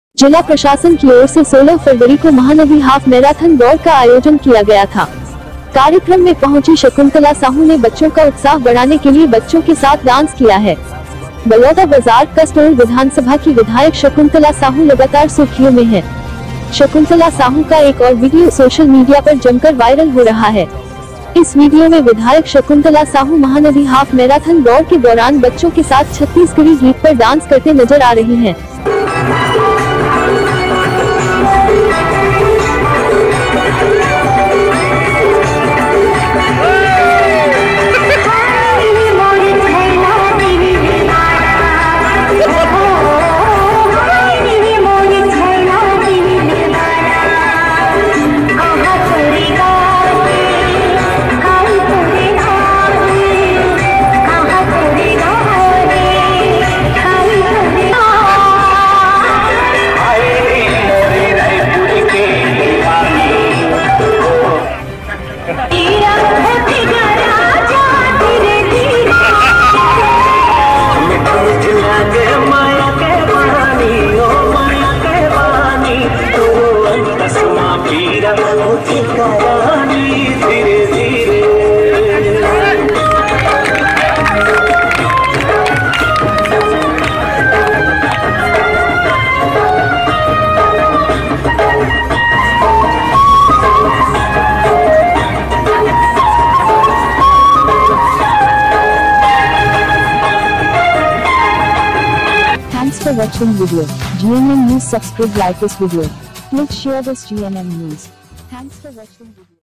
जिला प्रशासन की ओर से 16 फरवरी को महानदी हाफ मैराथन दौड़ का आयोजन किया गया था। कार्यक्रम में पहुंची शकुंतला साहू ने बच्चों का उत्साह बढ़ाने के लिए बच्चों के साथ डांस किया है। बलौदा बाजार कसटोल विधानसभा की विधायक शकुंतला साहू लगातार सुर्खियों में है। शकुंतला साहू का एक और वीडियो सोशल मीडिया पर जमकर वायरल हो रहा है। इस वीडियो में विधायक शकुंतला साहू महानदी हाफ मैराथन दौड़ के दौरान बच्चों के साथ छत्तीसगढ़ी गीत पर डांस करते नजर आ रही हैं। Thanks for watching video. GNM News subscribe like this video. Click share this GNM News. Thanks for watching video.